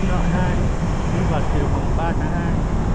nợ 2 đi vào chiều mùng 3 tháng 2.